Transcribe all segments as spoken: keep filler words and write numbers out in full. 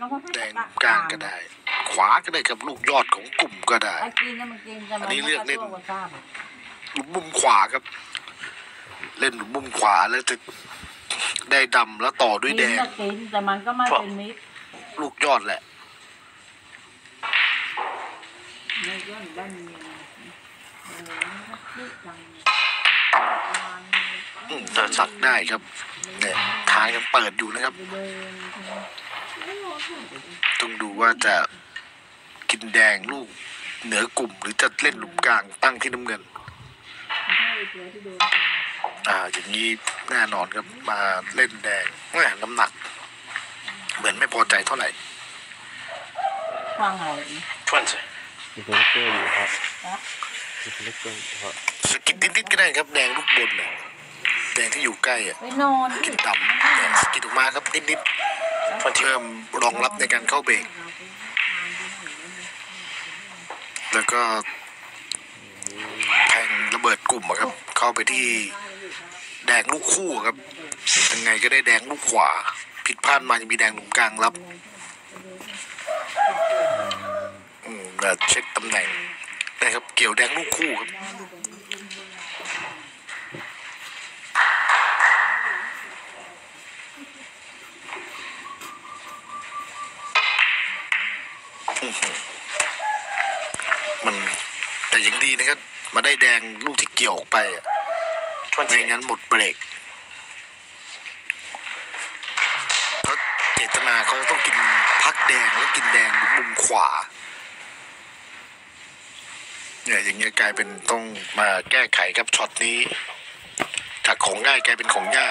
แดงกลางก็ได้ขวาก็ได้กับลูกยอดของกลุ่มก็ได้อันนี้เลือกเล่นหลุมมุมขวาครับเล่นหลุมมุมขวาแล้วจะได้ดำแล้วต่อด้วยแดงแต่มันก็ไม่เป็นมิตรลูกยอดแหละอืมจะสักได้ครับเนี่ยทางยังเปิดอยู่นะครับต้องดูว่าจะกินแดงลูกเหนือกลุ่มหรือจะเล่นหลุมกลางตั้งที่น้ำเงินอ่าอย่างนี้แน่นอนครับมาเล่นแดงแหมน้ำหนักเหมือนไม่พอใจเท่าไหร่ว่างไงทวนสิมีคนเล็กอยู่ครับมีคนเล็กอยู่ครับสกิดนิดๆก็ได้ครับแดงลูกบนเนี่ยแดงที่อยู่ใกล้อ่ะกินดำสกิดออกมาครับนิดๆเพิ่มรองรับในการเข้าเบรกแล้วก็แทงระเบิดกลุ่มครับเข้าไปที่แดงลูกคู่ครับยังไงก็ได้แดงลูกขวาผิดพลาดมาจะมีแดงหลุมกลางรับอืมแล้วเช็คตำแหน่งนะครับเกี่ยวแดงลูกคู่ครับมันแต่ยังดีนะครับมาได้แดงลูกที่เกี่ยวออกไปไม่งั้นหมดเบรกเพราะเจตนาเขาต้องกินพักแดงแล้วกินแดงมุมขวาเนี่ยอย่างเงี้ยกลายเป็นต้องมาแก้ไขครับช็อตนี้จากของง่ายกลายเป็นของยาก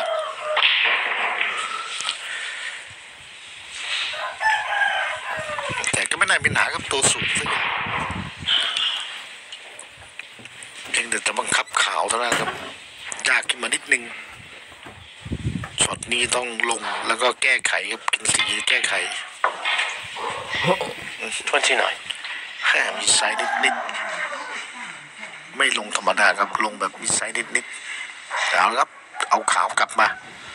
แต่ก็ไม่น่าเป็นปัญหาครับตัวสูงซะอย่างเพียงแต่จะบังคับขาวเท่านั้นครับยากขึ้นมานิดนึงช็อตนี้ต้องลงแล้วก็แก้ไขครับกินสีแก้ไขทวนที่หน่อยแค่มีไซส์นิดๆไม่ลงธรรมดาครับลงแบบมีไซส์นิดๆเอาครับเอาขาวกลับมา